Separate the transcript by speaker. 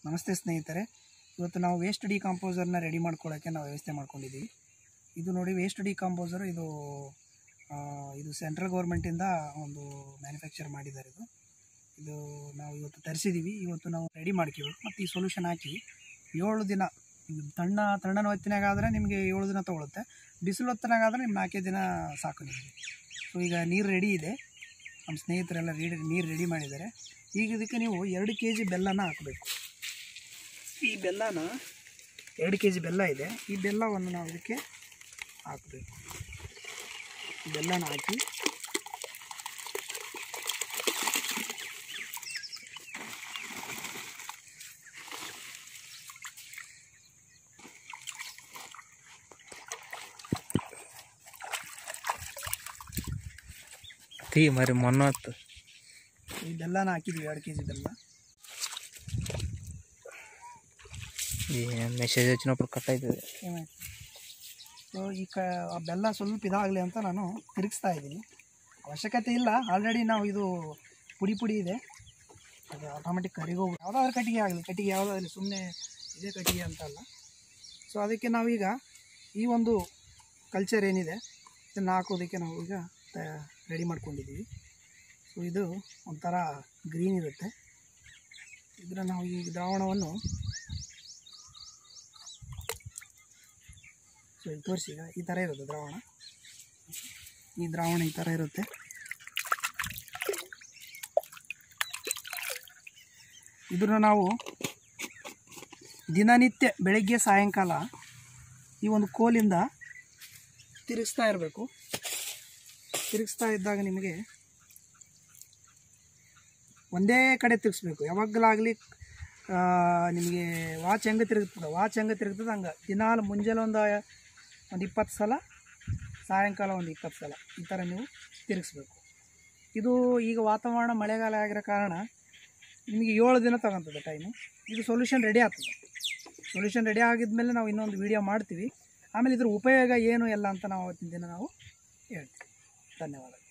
Speaker 1: ನಮಸ್ತೆ ಸ್ನೇಹಿತರೆ, ಇವತ್ತು ನಾವು ವೇಸ್ಟ್ ಡಿಕಾಂಪೋಸರ್ನ ರೆಡಿ ಮಾಡ್ಕೊಳ್ಳೋಕ್ಕೆ ನಾವು ವ್ಯವಸ್ಥೆ ಮಾಡ್ಕೊಂಡಿದ್ದೀವಿ. ಇದು ನೋಡಿ, ವೇಸ್ಟ್ ಡಿಕಾಂಪೋಸರ್ ಇದು ಸೆಂಟ್ರಲ್ ಗೌರ್ಮೆಂಟಿಂದ ಒಂದು ಮ್ಯಾನುಫ್ಯಾಕ್ಚರ್ ಮಾಡಿದ್ದಾರೆ. ಇದು ನಾವು ಇವತ್ತು ತರಿಸಿದ್ದೀವಿ. ಇವತ್ತು ನಾವು ರೆಡಿ ಮಾಡ್ಕೋಬೇಕು ಮತ್ತು ಈ ಸೊಲ್ಯೂಷನ್ ಹಾಕಿ 7 ದಿನ, ತಣ್ಣನ ಹೊತ್ತಿನಾಗಾದರೆ ನಿಮಗೆ 7 ದಿನ ತೊಗೊಳುತ್ತೆ. ಬಿಸಿಲು ಹೊತ್ತಿನಾಗಾದರೆ ನಿಮ್ಗೆ 4 ದಿನ ಸಾಕು ನಿಮಗೆ. ಸೊ ಈಗ ನೀರು ರೆಡಿ ಇದೆ, ನಮ್ಮ ಸ್ನೇಹಿತರೆಲ್ಲ ನೀರು ರೆಡಿ ಮಾಡಿದ್ದಾರೆ. ಈಗ ಇದಕ್ಕೆ ನೀವು 2 kg ಬೆಲ್ಲನ ಹಾಕಬೇಕು. ಈ ಬೆಲ್ಲನ 2 kg ಬೆಲ್ಲ ಇದೆ. ಈ ಬೆಲ್ಲವನ್ನು ನಾವು ಇದಕ್ಕೆ ಹಾಕಬೇಕು. ಬೆಲ್ಲನ ಹಾಕಿ
Speaker 2: మరి మొన్న
Speaker 1: ಈ ಬೆಲ್ಲನ ಹಾಕಿದ್ವಿ, 2 kg ಬೆಲ್ಲ.
Speaker 2: ಮೆಸೇಜ್ వచ్చినప్పుడు ಕಟ್ ಆಯ್ತದೆ.
Speaker 1: ಏನಾಯ್ತು? ಸೊ ಆ ಬೆಲ್ಲ ಸ್ವಲ್ಪ ಇದಾಗಲಿ ಅಂತ ನಾನು ತಿರುಗಿಸ್ತಾ ಇದ್ದೀನಿ. ಅವಶ್ಯಕತೆ ಇಲ್ಲ, ಆಲ್ರೆಡಿ ನಾವು ಇದು ಪುಡಿ ಇದೆ, ಅದು ಆಟೋಮೆಟಿಕ್ ಕರಿಗೋಗಿ ಯಾವುದಾದ್ರೂ ಕಟ್ಟಿಗೆ ಆಗಲಿ, ಕಟ್ಟಿಗೆ ಯಾವುದಾದ್ರೂ ಸುಮ್ಮನೆ ಇದೇ ಕಟ್ಟಿಗೆ ಅಂತಲ್ಲ. ಸೊ ಅದಕ್ಕೆ ನಾವೀಗ ಈ ಒಂದು ಕಲ್ಚರ್ ಏನಿದೆ ಇದನ್ನು ಹಾಕೋದಕ್ಕೆ ನಾವು ಈಗ ರೆಡಿ ಮಾಡ್ಕೊಂಡಿದ್ದೀವಿ. ಸೊ ಇದು ಒಂಥರ ಗ್ರೀನ್ ಇರುತ್ತೆ. ಇದನ್ನು ನಾವು ಈ ದ್ರಾವಣವನ್ನು ಇಲ್ಲಿ ತೋರಿಸಿ. ಈಗ ಈ ಥರ ಇರುತ್ತೆ ದ್ರಾವಣ. ಈ ದ್ರಾವಣ ಈ ಥರ ಇರುತ್ತೆ. ಇದನ್ನು ನಾವು ದಿನನಿತ್ಯ ಬೆಳಗ್ಗೆ ಸಾಯಂಕಾಲ ಈ ಒಂದು ಕೋಲಿಂದ ತಿರುಗಿಸ್ತಾ ಇರಬೇಕು. ತಿರುಗಿಸ್ತಾ ಇದ್ದಾಗ ನಿಮಗೆ ಒಂದೇ ಕಡೆ ತಿರುಗಿಸ್ಬೇಕು. ಯಾವಾಗಲಾಗಲಿ ನಿಮಗೆ ವಾಚ್ ಹೆಂಗೆ ತಿರುಗ್ತದೆ ಹಂಗೆ ದಿನಾಲು ಮುಂಜಾನೆ ಒಂದು 20 ಸಲ, ಸಾಯಂಕಾಲ ಒಂದು 20 ಸಲ ಈ ಥರ ನೀವು ತಿರುಗಿಸ್ಬೇಕು. ಇದು ಈಗ ವಾತಾವರಣ ಮಳೆಗಾಲ ಆಗಿರೋ ಕಾರಣ ನಿಮಗೆ 7 ದಿನ ತಗೊತದೆ ಟೈಮು. ಇದು ಸೊಲ್ಯೂಷನ್ ರೆಡಿ ಆಗ್ತದೆ. ಸೊಲ್ಯೂಷನ್ ರೆಡಿ ಆಗಿದ್ಮೇಲೆ ನಾವು ಇನ್ನೊಂದು ವಿಡಿಯೋ ಮಾಡ್ತೀವಿ. ಆಮೇಲೆ ಇದ್ರ ಉಪಯೋಗ ಏನು ಎಲ್ಲ ಅಂತ ನಾವು ಅವತ್ತಿನ ದಿನ ನಾವು ಹೇಳ್ತೀವಿ. ಧನ್ಯವಾದ.